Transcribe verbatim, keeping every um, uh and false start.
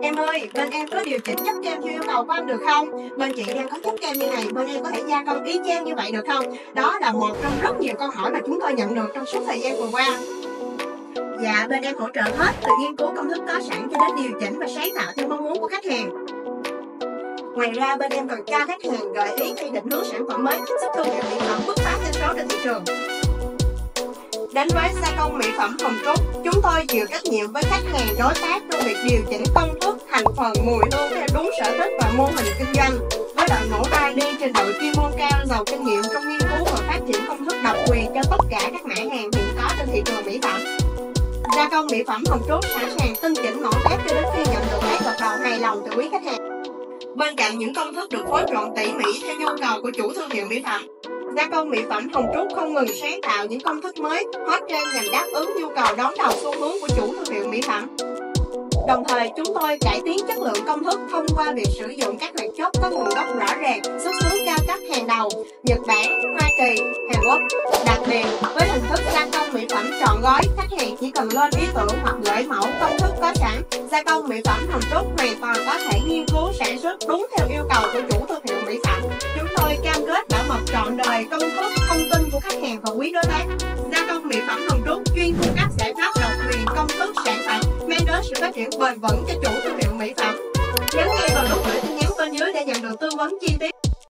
Em ơi, bên em có điều chỉnh chất kem theo yêu cầu của anh được không? Bên chị đang có chất kem như này, bên em có thể gia công y chang như vậy được không? Đó là một trong rất nhiều câu hỏi mà chúng tôi nhận được trong suốt thời gian vừa qua. Dạ, bên em hỗ trợ hết từ nghiên cứu công thức có sẵn cho đến điều chỉnh và sáng tạo theo mong muốn của khách hàng. Ngoài ra, bên em còn cho khách hàng gợi ý hay định hướng sản phẩm mới giúp thương hiệu mỹ phẩm bứt phá doanh số trên thị trường. Đến với gia công mỹ phẩm Hồng Trúc, chúng tôi chịu trách nhiệm với khách hàng đối tác trong việc điều chỉnh công thức, thành phần, mùi hương theo đúng sở thích và mô hình kinh doanh. Với đội ngũ a rờ đê trình độ chuyên môn cao, giàu kinh nghiệm trong nghiên cứu và phát triển công thức độc quyền cho tất cả các mã hàng hiện có trên thị trường mỹ phẩm. Gia công mỹ phẩm Hồng Trúc sẵn sàng tinh chỉnh mẫu test cho đến khi nhận được các gật đầu hài lòng từ quý khách hàng. Bên cạnh những công thức được phối trộn tỉ mỉ theo nhu cầu của chủ thương hiệu mỹ phẩm, gia công mỹ phẩm Hồng Trúc không ngừng sáng tạo những công thức mới, hot trend nhằm đáp ứng nhu cầu đón đầu xu hướng của chủ thương hiệu mỹ phẩm. Đồng thời, chúng tôi cải tiến chất lượng công thức thông qua việc sử dụng các hoạt chất có nguồn gốc rõ ràng, xuất xứ cao cấp hàng đầu, Nhật Bản, Hoa Kỳ, Hàn Quốc. Đặc biệt, với hình thức gia công mỹ phẩm trọn gói, khách hàng chỉ cần lên ý tưởng hoặc gửi mẫu công thức có sẵn. Gia công mỹ phẩm Hồng Trúc hoàn toàn có thể nghiên cứu sản xuất đúng theo yêu cầu của chủ thương hiệu mỹ phẩm. Chúng tôi cam kết bảo mật trọn đời công thức, thông tin của khách hàng và quý đối tác. Gia công mỹ phẩm Hồng Trúc chuyên cung cấp giải pháp độc quyền công thức sản phẩm, mang đến sự phát triển bền vững cho chủ thương hiệu mỹ phẩm. Nhấn ngay vào nút gửi tin nhắn bên dưới để nhận được tư vấn chi tiết.